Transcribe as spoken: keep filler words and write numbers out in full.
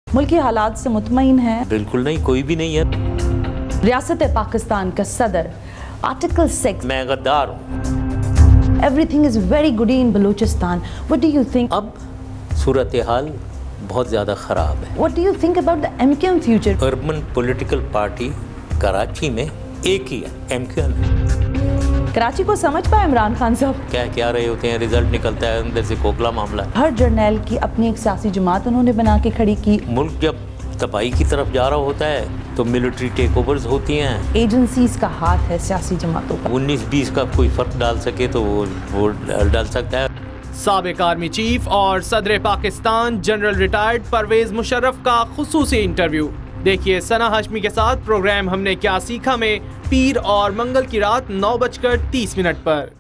मुल्की हालात से मुतमईन है? बिल्कुल नहीं, कोई भी नहीं है। रियासत पाकिस्तान का सदर, आर्टिकल सिक्स, मैं गद्दार हूँ। Everything is very good in Balochistan, what do you think? अब सूरत हाल बहुत ज़्यादा ख़राब है। What do you think about the MQM future? Urban political party Karachi में एक ही है, एमक्यूएम। कराची को समझ पाए इमरान खान साहब? क्या क्या रहे होते हैं, रिजल्ट निकलता है अंदर से खोखला मामला। हर जर्नैल की अपनी एक सियासी जमात उन्होंने बना के खड़ी की। मुल्क जब तबाही की तरफ जा रहा होता है तो मिलिट्री टेक ओवर्स होती हैं। एजेंसीज का हाथ है सियासी जमातों का। उन्नीस बीस का कोई फर्क डाल सके तो वो वो डाल सकता है। साबिक आर्मी चीफ और सदर पाकिस्तान जनरल रिटायर्ड परवेज मुशर्रफ का खुसूसी इंटरव्यू देखिए सना हाशमी के साथ प्रोग्राम हमने क्या सीखा में पीर और मंगल की रात नौ बजकर तीस मिनट पर।